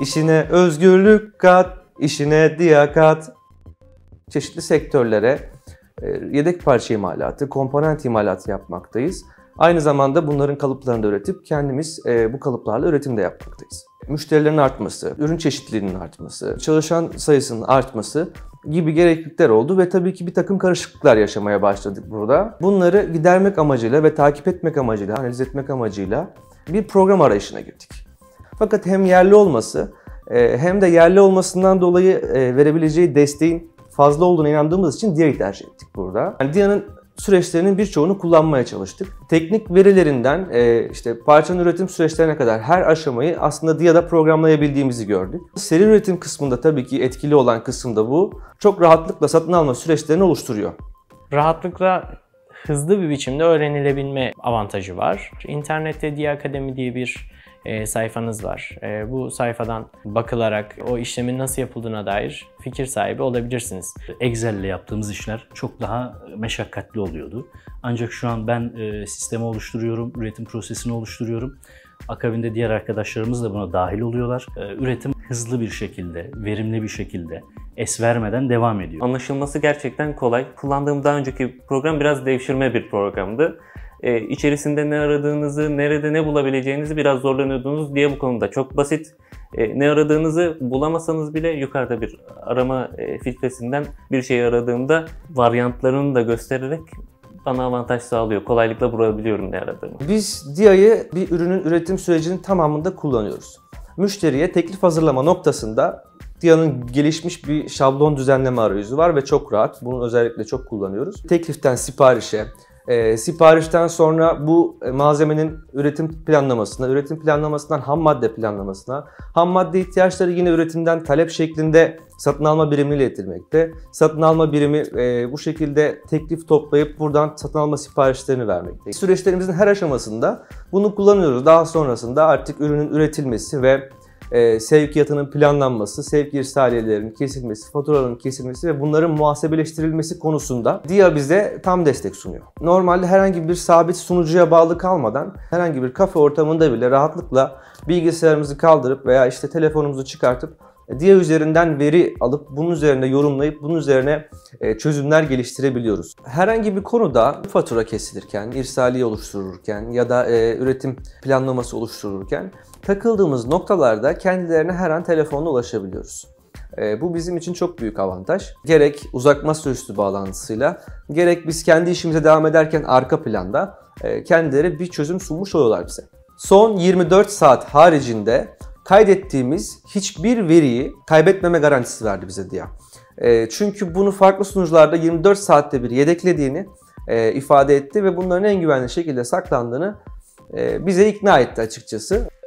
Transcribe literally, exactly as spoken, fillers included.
İşine özgürlük kat, işine liyakat. Çeşitli sektörlere yedek parça imalatı, komponent imalatı yapmaktayız. Aynı zamanda bunların kalıplarını da üretip kendimiz bu kalıplarla üretim de yapmaktayız. Müşterilerin artması, ürün çeşitliliğinin artması, çalışan sayısının artması gibi gereklilikler oldu ve tabii ki bir takım karışıklıklar yaşamaya başladık burada. Bunları gidermek amacıyla ve takip etmek amacıyla, analiz etmek amacıyla bir program arayışına girdik. Fakat hem yerli olması hem de yerli olmasından dolayı verebileceği desteğin fazla olduğuna inandığımız için D I A'yı tercih ettik burada. Yani D I A'nın süreçlerinin birçoğunu kullanmaya çalıştık. Teknik verilerinden işte parçanın üretim süreçlerine kadar her aşamayı aslında D I A'da programlayabildiğimizi gördük. Seri üretim kısmında tabii ki etkili olan kısım da bu. Çok rahatlıkla satın alma süreçlerini oluşturuyor. Rahatlıkla hızlı bir biçimde öğrenilebilme avantajı var. İnternette D I Akademi diye bir E, sayfanız var. E, bu sayfadan bakılarak o işlemin nasıl yapıldığına dair fikir sahibi olabilirsiniz. Excel ile yaptığımız işler çok daha meşakkatli oluyordu. Ancak şu an ben e, sistemi oluşturuyorum, üretim prosesini oluşturuyorum. Akabinde diğer arkadaşlarımız da buna dahil oluyorlar. E, üretim hızlı bir şekilde, verimli bir şekilde, es vermeden devam ediyor. Anlaşılması gerçekten kolay. Kullandığım daha önceki program biraz devşirme bir programdı. Ee, içerisinde ne aradığınızı, nerede ne bulabileceğinizi biraz zorlanıyordunuz diye bu konuda çok basit. Ee, ne aradığınızı bulamasanız bile yukarıda bir arama e, filtresinden bir şey aradığımda varyantlarını da göstererek bana avantaj sağlıyor. Kolaylıkla bulabiliyorum ne aradığımı. Biz D I A'yı bir ürünün üretim sürecinin tamamında kullanıyoruz. Müşteriye teklif hazırlama noktasında D I A'nın gelişmiş bir şablon düzenleme arayüzü var ve çok rahat. Bunu özellikle çok kullanıyoruz. Tekliften siparişe, E, siparişten sonra bu malzemenin üretim planlamasına, üretim planlamasından ham madde planlamasına, ham madde ihtiyaçları yine üretimden talep şeklinde satın alma birimiyle iletilmekte. Satın alma birimi e, bu şekilde teklif toplayıp buradan satın alma siparişlerini vermekte. Süreçlerimizin her aşamasında bunu kullanıyoruz. Daha sonrasında artık ürünün üretilmesi ve E, sevkiyatının planlanması, sevk irsaliyelerinin kesilmesi, faturaların kesilmesi ve bunların muhasebeleştirilmesi konusunda D I A bize tam destek sunuyor. Normalde herhangi bir sabit sunucuya bağlı kalmadan herhangi bir kafe ortamında bile rahatlıkla bilgisayarımızı kaldırıp veya işte telefonumuzu çıkartıp D I A üzerinden veri alıp bunun üzerine yorumlayıp bunun üzerine çözümler geliştirebiliyoruz. Herhangi bir konuda fatura kesilirken, irsaliye oluştururken ya da üretim planlaması oluştururken takıldığımız noktalarda kendilerine her an telefonla ulaşabiliyoruz. Bu bizim için çok büyük avantaj. Gerek uzak masaüstü bağlantısıyla, gerek biz kendi işimize devam ederken arka planda kendileri bir çözüm sunmuş oluyorlar bize. Son yirmi dört saat haricinde kaydettiğimiz hiçbir veriyi kaybetmeme garantisi verdi bize D I A. Çünkü bunu farklı sunucularda yirmi dört saatte bir yedeklediğini ifade etti ve bunların en güvenli şekilde saklandığını bize ikna etti açıkçası.